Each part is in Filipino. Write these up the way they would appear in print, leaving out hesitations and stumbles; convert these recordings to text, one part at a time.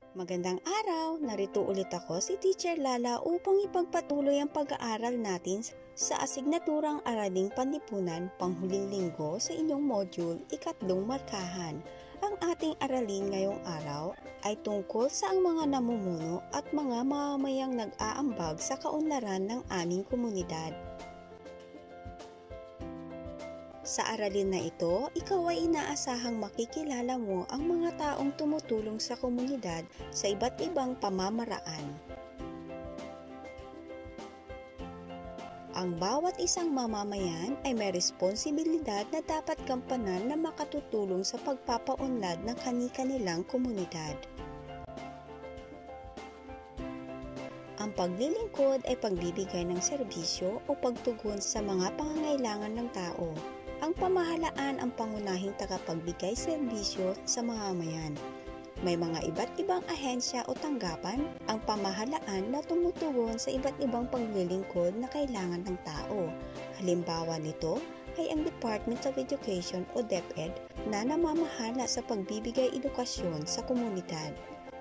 Magandang araw! Narito ulit ako si Teacher Lala upang ipagpatuloy ang pag-aaral natin sa asignaturang Araling Panlipunan panghuling linggo sa inyong module, ikatlong markahan. Ang ating aralin ngayong araw ay tungkol sa ang mga namumuno at mga mamamayang nag-aambag sa kaunlaran ng aming komunidad. Sa aralin na ito, ikaw ay inaasahang makikilala mo ang mga taong tumutulong sa komunidad sa iba't ibang pamamaraan. Ang bawat isang mamamayan ay may responsibilidad na dapat gampanan na makatutulong sa pagpapaunlad ng kani-kanilang komunidad. Ang paglilingkod ay pagbibigay ng serbisyo o pagtugon sa mga pangangailangan ng tao. Ang pamahalaan ang pangunahing tagapagbigay serbisyo sa mamamayan. May mga iba't ibang ahensya o tanggapan ang pamahalaan na tumutugon sa iba't ibang paglilingkod na kailangan ng tao. Halimbawa nito ay ang Department of Education o DepEd na namamahala sa pagbibigay edukasyon sa komunidad.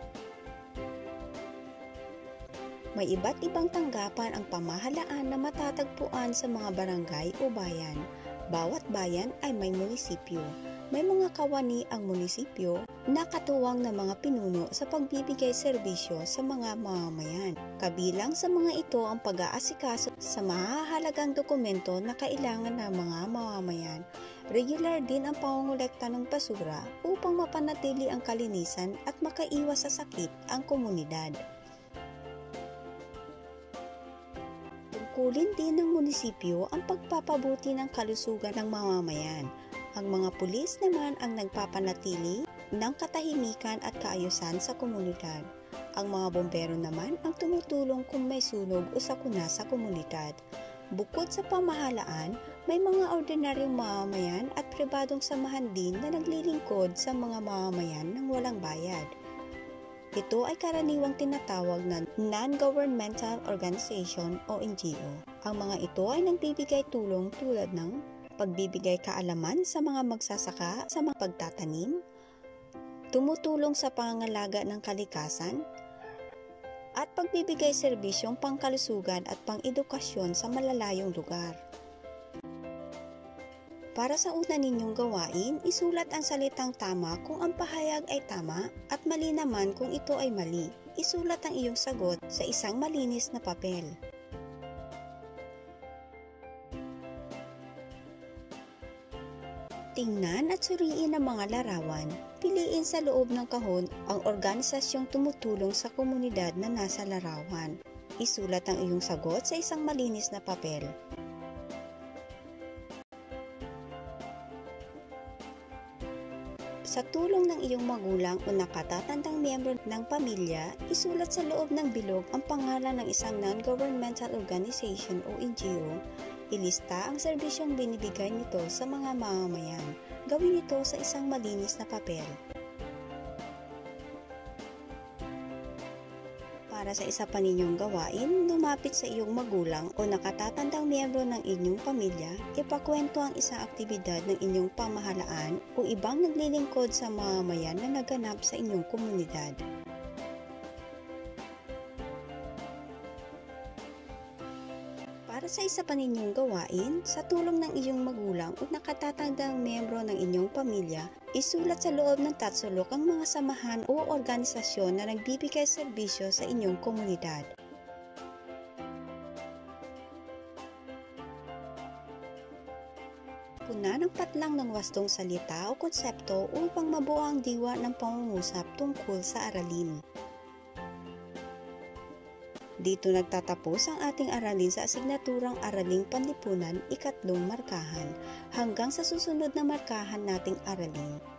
May iba't ibang tanggapan ang pamahalaan na matatagpuan sa mga barangay o bayan. Bawat bayan ay may munisipyo. May mga kawani ang munisipyo na katuwang ng mga pinuno sa pagbibigay serbisyo sa mga mamamayan. Kabilang sa mga ito ang pag-aasikaso sa mahahalagang dokumento na kailangan ng mga mamamayan. Regular din ang pangongolekta ng basura upang mapanatili ang kalinisan at makaiwas sa sakit ang komunidad. Tungkulin din ng munisipyo ang pagpapabuti ng kalusugan ng mamamayan. Ang mga pulis naman ang nagpapanatili ng katahimikan at kaayusan sa komunidad. Ang mga bombero naman ang tumutulong kung may sunog o sakuna sa komunidad. Bukod sa pamahalaan, may mga ordinaryong mamamayan at pribadong samahan din na naglilingkod sa mga mamamayan ng walang bayad. Ito ay karaniwang tinatawag na non-governmental organization o NGO. Ang mga ito ay nagbibigay tulong tulad ng pagbibigay kaalaman sa mga magsasaka sa mga pagtatanim, tumutulong sa pangangalaga ng kalikasan, at pagbibigay serbisyong pangkalusugan at pang-edukasyon sa malalayong lugar. Para sa una ninyong gawain, isulat ang salitang tama kung ang pahayag ay tama at mali naman kung ito ay mali. Isulat ang iyong sagot sa isang malinis na papel. Tingnan at suriin ang mga larawan. Piliin sa loob ng kahon ang organisasyong tumutulong sa komunidad na nasa larawan. Isulat ang iyong sagot sa isang malinis na papel. Sa tulong ng iyong magulang o nakatatandang miyembro ng pamilya, isulat sa loob ng bilog ang pangalan ng isang non-governmental organization o NGO. Ilista ang serbisyong binibigay nito sa mga mamamayan. Gawin ito sa isang malinis na papel. Para sa isa pa ninyong gawain, lumapit sa iyong magulang o nakatatandang miyembro ng inyong pamilya, ipakwento ang isang aktibidad ng inyong pamahalaan o ibang naglilingkod sa mamamayan na naganap sa inyong komunidad. Para sa isa pa ninyong gawain, sa tulong ng iyong magulang o nakatatandang miyembro ng inyong pamilya, isulat sa loob ng tatsulok ang mga samahan o organisasyon na nagbibigay serbisyo sa inyong komunidad. Punan ang patlang ng wastong salita o konsepto upang mabuo ang diwa ng pangungusap tungkol sa aralin. Dito nagtatapos ang ating aralin sa asignaturang Araling Panlipunan, ikatlong markahan. Hanggang sa susunod na markahan nating aralin.